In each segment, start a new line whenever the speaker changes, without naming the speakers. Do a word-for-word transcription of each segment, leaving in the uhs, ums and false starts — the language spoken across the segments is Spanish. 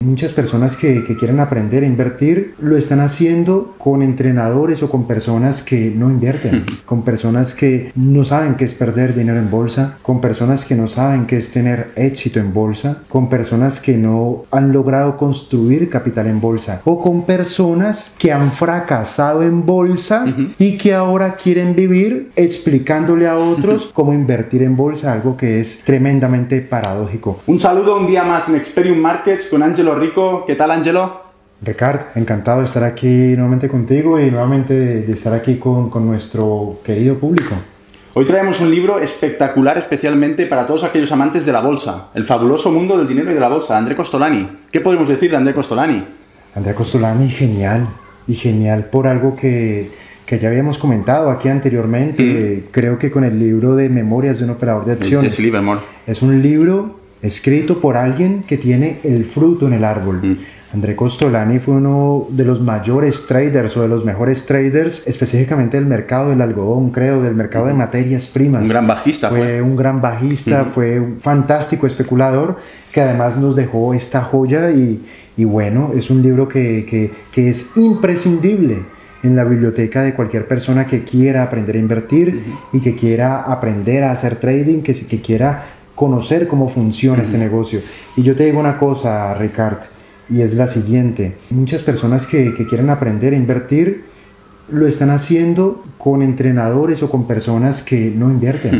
Muchas personas que, que quieren aprender a invertir lo están haciendo con entrenadores o con personas que no invierten, con personas que no saben qué es perder dinero en bolsa, con personas que no saben qué es tener éxito en bolsa, con personas que no han logrado construir capital en bolsa, o con personas que han fracasado en bolsa uh-huh. y que ahora quieren vivir explicándole a otros uh-huh. cómo invertir en bolsa, algo que es tremendamente paradójico.
Un saludo un día más en Experium Markets con Angelo Rico. ¿Qué tal, Angelo?
Ricard, encantado de estar aquí nuevamente contigo y nuevamente de, de estar aquí con, con nuestro querido público.
Hoy traemos un libro espectacular especialmente para todos aquellos amantes de la bolsa, El fabuloso mundo del dinero y de la bolsa, André Costolani. ¿Qué podemos decir de André Costolani?
André Costolani, genial, y genial por algo que, que ya habíamos comentado aquí anteriormente, mm. creo que con el libro de Memorias de un operador de acciones.
Jesse Livermore.
Es un libro escrito por alguien que tiene el fruto en el árbol. Mm. André Costolani fue uno de los mayores traders o de los mejores traders, específicamente del mercado del algodón, creo, del mercado uh-huh. de materias primas.
Un gran bajista
fue. Fue un gran bajista, uh-huh. fue un fantástico especulador que además nos dejó esta joya y, y bueno, es un libro que, que, que es imprescindible en la biblioteca de cualquier persona que quiera aprender a invertir uh-huh. y que quiera aprender a hacer trading, que, que quiera conocer cómo funciona uh-huh. este negocio. Y yo te digo una cosa, Ricard, y es la siguiente: muchas personas que, que quieren aprender a invertir lo están haciendo con entrenadores o con personas que no invierten,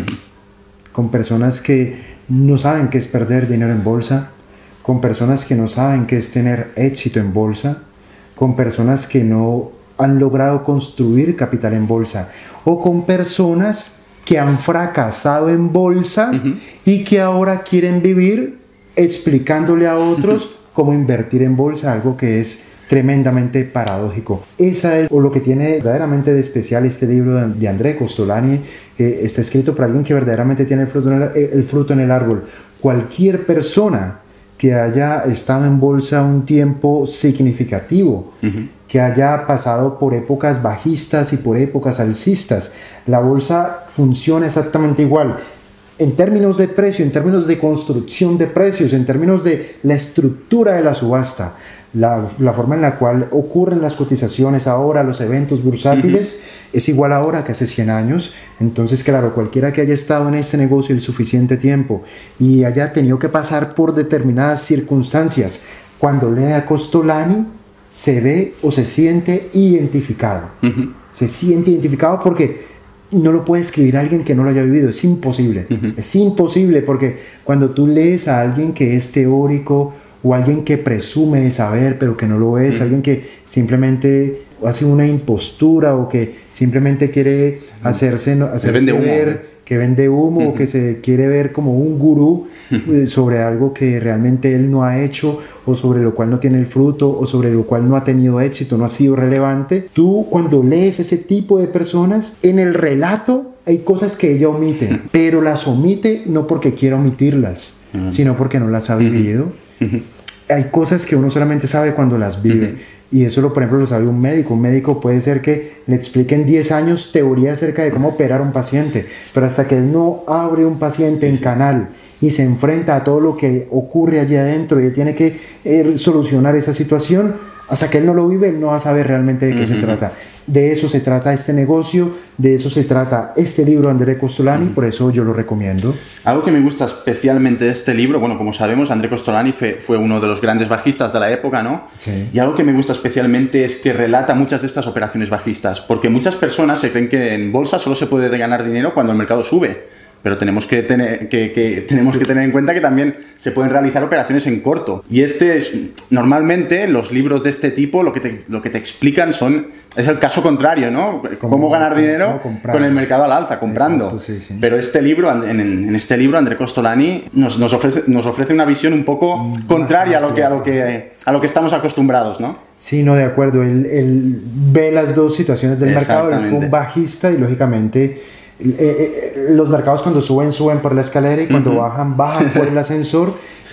con personas que no saben qué es perder dinero en bolsa, con personas que no saben qué es tener éxito en bolsa, con personas que no han logrado construir capital en bolsa, o con personas que han fracasado en bolsa uh-huh. y que ahora quieren vivir explicándole a otros uh-huh. cómo invertir en bolsa, algo que es tremendamente paradójico. Esa es o lo que tiene verdaderamente de especial este libro de André Costolani, que está escrito por alguien que verdaderamente tiene el fruto en el, el fruto en el árbol. Cualquier persona que haya estado en bolsa un tiempo significativo, uh-huh. que haya pasado por épocas bajistas y por épocas alcistas, la bolsa funciona exactamente igual. En términos de precio, en términos de construcción de precios, en términos de la estructura de la subasta, la, la forma en la cual ocurren las cotizaciones ahora, los eventos bursátiles, uh-huh. es igual ahora que hace cien años. Entonces, claro, cualquiera que haya estado en este negocio el suficiente tiempo y haya tenido que pasar por determinadas circunstancias, cuando lee a Costolani, se ve o se siente identificado. Uh-huh. Se siente identificado porque no lo puede escribir alguien que no lo haya vivido, es imposible, uh-huh. es imposible, porque cuando tú lees a alguien que es teórico o alguien que presume de saber pero que no lo es, uh-huh. alguien que simplemente hace una impostura o que simplemente quiere hacerse, hacerse
vende
ver,
humo.
que vende humo uh-huh. o que se quiere ver como un gurú uh-huh. sobre algo que realmente él no ha hecho o sobre lo cual no tiene el fruto o sobre lo cual no ha tenido éxito, no ha sido relevante. Tú cuando lees ese tipo de personas, en el relato hay cosas que ella omite, pero las omite no porque quiera omitirlas, uh-huh. sino porque no las ha vivido. Uh-huh. Hay cosas que uno solamente sabe cuando las vive. Uh-huh. Y eso, lo, por ejemplo, lo sabe un médico. Un médico puede ser que le explique en diez años teoría acerca de cómo operar a un paciente, pero hasta que él no abre un paciente sí, en sí. canal y se enfrenta a todo lo que ocurre allí adentro y él tiene que eh, solucionar esa situación, hasta que él no lo vive, él no va a saber realmente de qué uh-huh. se trata. De eso se trata este negocio, de eso se trata este libro de André Costolani, uh-huh. por eso yo lo recomiendo.
Algo que me gusta especialmente de este libro, bueno, como sabemos, André Costolani fue, fue uno de los grandes bajistas de la época, ¿no?
Sí.
Y algo que me gusta especialmente es que relata muchas de estas operaciones bajistas, porque muchas personas se creen que en bolsa solo se puede ganar dinero cuando el mercado sube. Pero tenemos que, tener, que, que, tenemos que tener en cuenta que también se pueden realizar operaciones en corto. Y este es, normalmente, los libros de este tipo lo que te, lo que te explican son, es el caso contrario, ¿no? Cómo, cómo ganar dinero cómo con el mercado al alza, comprando.
Exacto, sí, sí.
Pero este libro, en, en este libro, André Costolani nos, nos, ofrece, nos ofrece una visión un poco mm, contraria a lo, que, a, lo que, a lo que estamos acostumbrados, ¿no?
Sí, no, de acuerdo. Él, él ve las dos situaciones del mercado. Él fue un bajista y, lógicamente, Eh, eh, los mercados cuando suben, suben por la escalera y cuando uh-huh. bajan, bajan por el ascensor.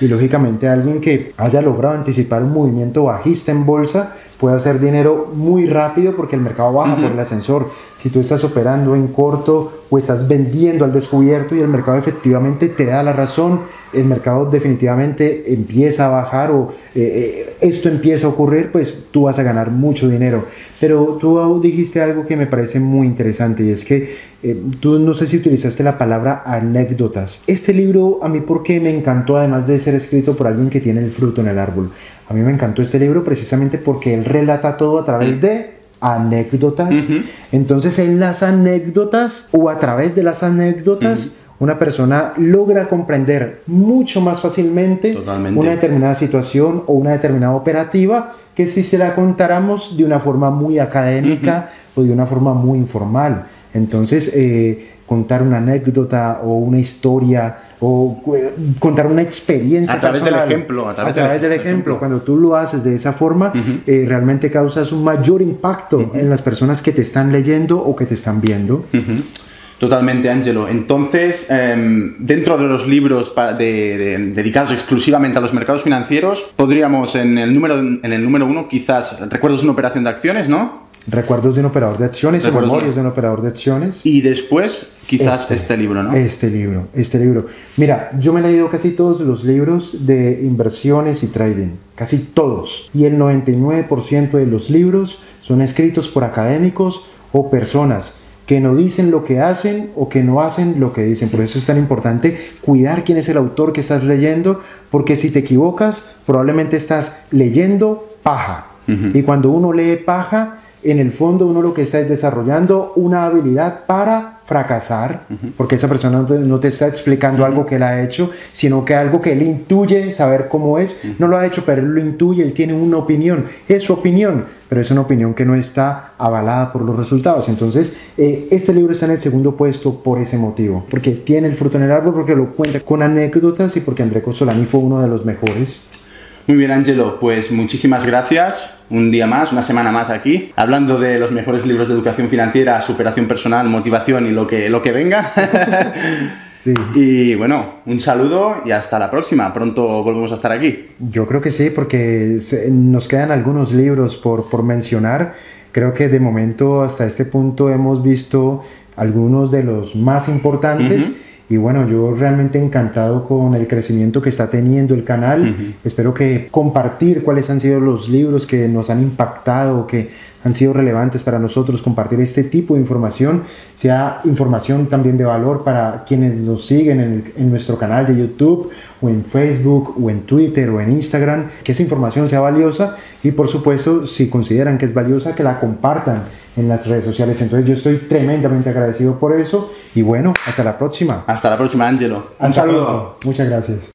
Y lógicamente alguien que haya logrado anticipar un movimiento bajista en bolsa puede hacer dinero muy rápido porque el mercado baja uh-huh. por el ascensor. Si tú estás operando en corto o estás vendiendo al descubierto y el mercado efectivamente te da la razón, el mercado definitivamente empieza a bajar o eh, esto empieza a ocurrir, pues tú vas a ganar mucho dinero. Pero tú dijiste algo que me parece muy interesante y es que eh, tú no sé si utilizaste la palabra anécdotas. Este libro a mí porque me encantó, además de ser escrito por alguien que tiene el fruto en el árbol. A mí me encantó este libro precisamente porque él relata todo a través de anécdotas. Uh-huh. Entonces en las anécdotas o a través de las anécdotas uh-huh. una persona logra comprender mucho más fácilmente Totalmente. Una determinada situación o una determinada operativa que si se la contáramos de una forma muy académica uh-huh. o de una forma muy informal. Entonces eh, contar una anécdota o una historia o eh, contar una experiencia
a través
personal,
del ejemplo a través,
a través del, del ejemplo. ejemplo cuando tú lo haces de esa forma uh-huh. eh, realmente causas un mayor impacto uh-huh. en las personas que te están leyendo o que te están viendo.
Uh-huh. Totalmente, Ángelo. Entonces, eh, dentro de los libros pa- de, de, dedicados exclusivamente a los mercados financieros, podríamos en el número, en el número uno, quizás, recuerdos de una operación de acciones, ¿no?
Recuerdos de un operador de acciones,
Recuerdos
memorias
de...
de un operador de acciones.
Y después, quizás este, este libro, ¿no?
Este libro, este libro. Mira, yo me he leído casi todos los libros de inversiones y trading, casi todos. Y el noventa y nueve por ciento de los libros son escritos por académicos o personas que no dicen lo que hacen o que no hacen lo que dicen. Por eso es tan importante cuidar quién es el autor que estás leyendo, porque si te equivocas, probablemente estás leyendo paja. Uh-huh. Y cuando uno lee paja, en el fondo uno lo que está es desarrollando una habilidad para fracasar, uh-huh. porque esa persona no te, no te está explicando uh-huh. algo que él ha hecho, sino que algo que él intuye, saber cómo es, uh-huh. no lo ha hecho, pero él lo intuye, él tiene una opinión, es su opinión, pero es una opinión que no está avalada por los resultados. Entonces, eh, este libro está en el segundo puesto por ese motivo, porque tiene el fruto en el árbol, porque lo cuenta con anécdotas y porque André Costolani fue uno de los mejores.
Muy bien, Ángelo, pues muchísimas gracias. Un día más, una semana más aquí, hablando de los mejores libros de educación financiera, superación personal, motivación y lo que, lo que venga.
Sí.
Y bueno, un saludo y hasta la próxima. Pronto volvemos a estar aquí.
Yo creo que sí, porque se, nos quedan algunos libros por, por mencionar. Creo que de momento hasta este punto hemos visto algunos de los más importantes. Uh-huh. Y bueno, yo realmente encantado con el crecimiento que está teniendo el canal. Uh-huh. Espero que compartir cuáles han sido los libros que nos han impactado, que han sido relevantes para nosotros, compartir este tipo de información, sea información también de valor para quienes nos siguen en, el, en nuestro canal de YouTube o en Facebook o en Twitter o en Instagram, que esa información sea valiosa y por supuesto, si consideran que es valiosa, que la compartan en las redes sociales. Entonces yo estoy tremendamente agradecido por eso y bueno, hasta la próxima.
Hasta la próxima, Ángelo.
Un saludo. Muchas gracias.